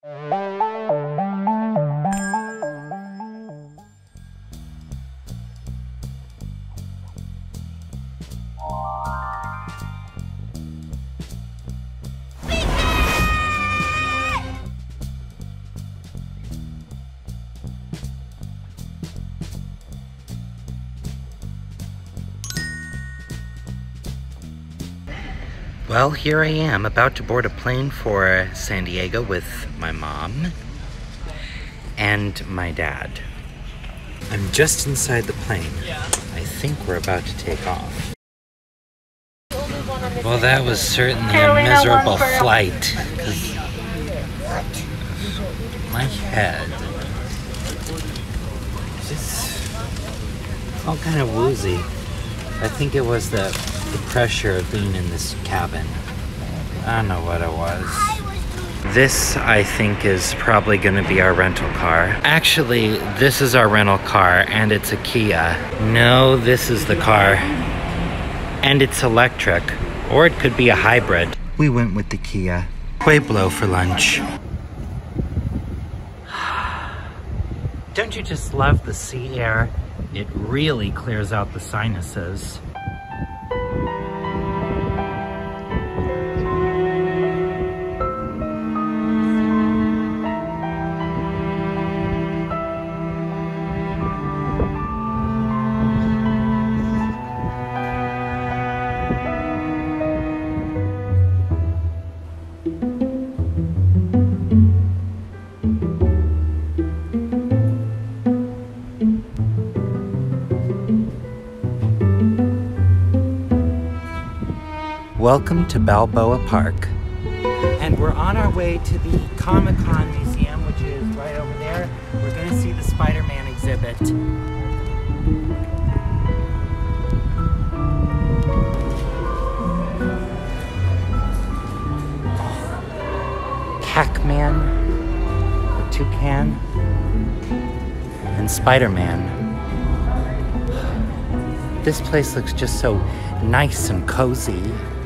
Well, here I am, about to board a plane for San Diego with my mom and my dad. I'm just inside the plane. I think we're about to take off. Well, that was certainly a miserable flight. My head just all kind of woozy. I think it was the pressure of being in this cabin. I don't know what it was. This, I think, is probably going to be our rental car. Actually, this is our rental car, and it's a Kia. No, this is the car, and it's electric, or it could be a hybrid. We went with the Kia. Pueblo for lunch. Don't you just love the sea air? It really clears out the sinuses. Welcome to Balboa Park. And we're on our way to the Comic-Con Museum, which is right over there. We're going to see the Spider-Man exhibit. Pac-Man, the toucan, and Spider-Man. This place looks just so nice and cozy.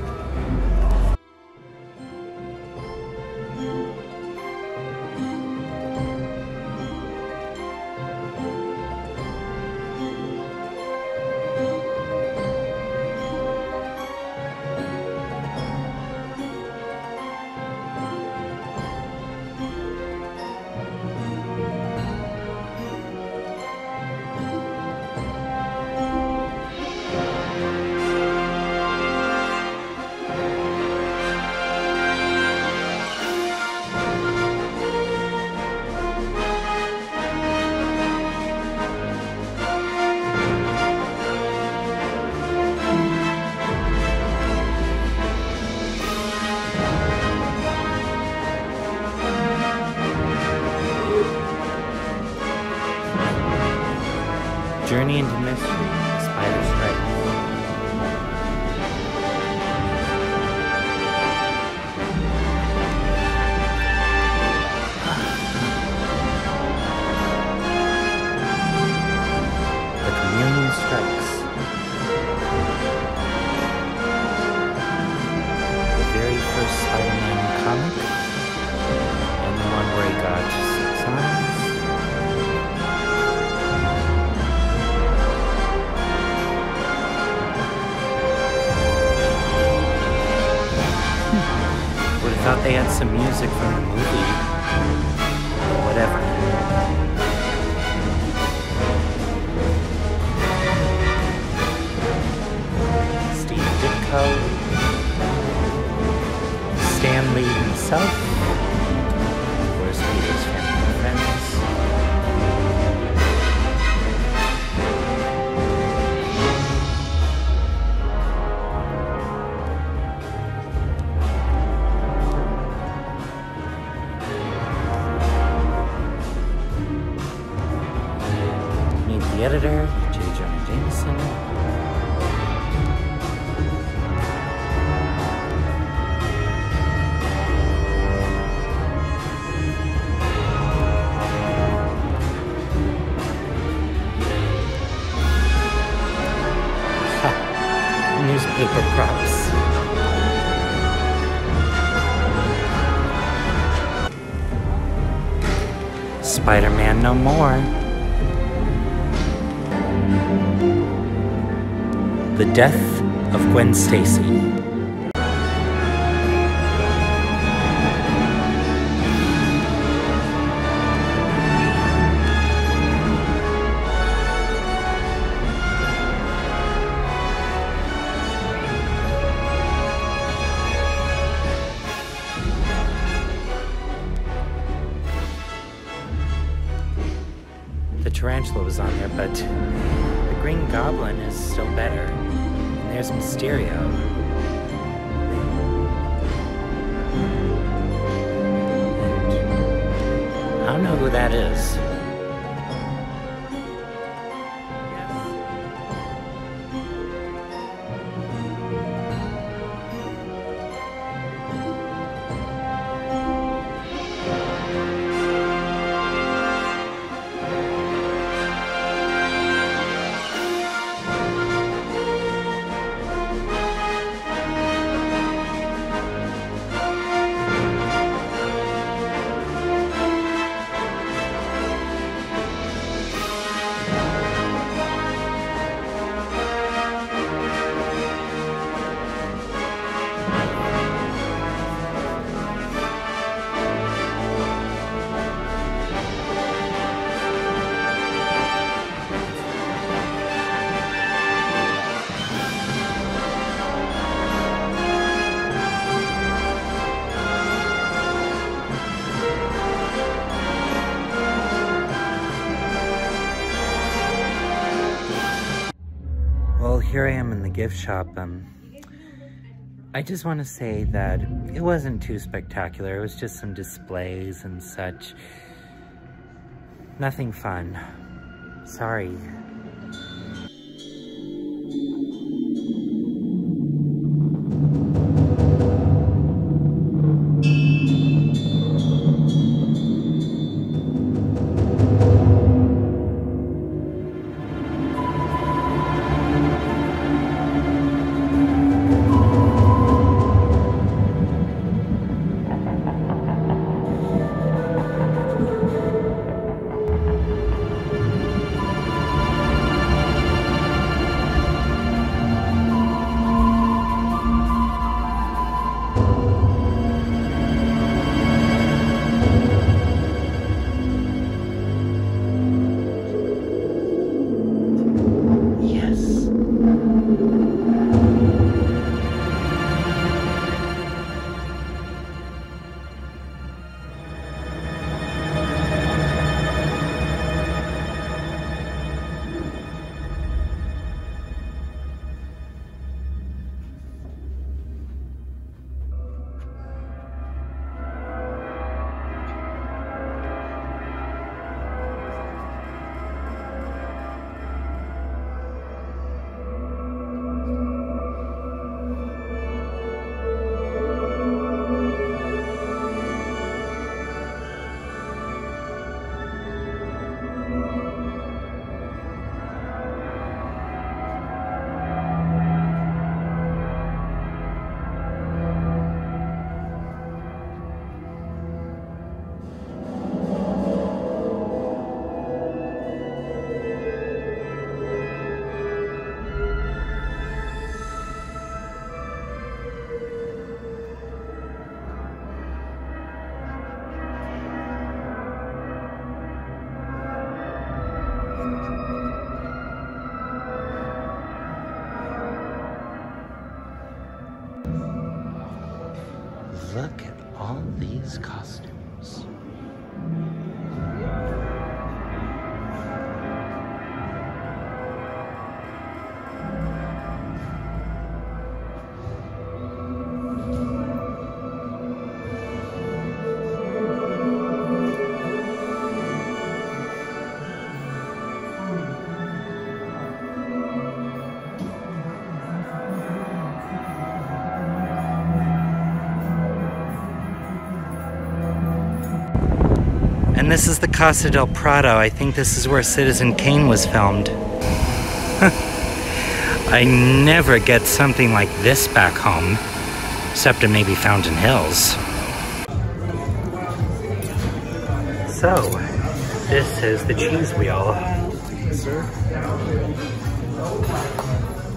Journey into Mystery, Spider Strike. The Communion Strikes. The very first Spider-Man comic, and the one where he got 6 arms. Thought they had some music from the movie, or whatever. Steve Ditko, Stan Lee himself, of course Peter's family and friends. The editor, J. Jonah Jameson. Ha! Newspaper props. Spider-Man no more. The Death of Gwen Stacy. The tarantula was on there, but the Green Goblin is still better. And there's Mysterio. And I don't know who that is. Well, here I am in the gift shop. I just want to say that it wasn't too spectacular. It was just some displays and such. Nothing fun. Sorry. Look at all these costumes. And this is the Casa del Prado. I think this is where Citizen Kane was filmed. I never get something like this back home, except in maybe Fountain Hills. So, This is the cheese wheel. Sir?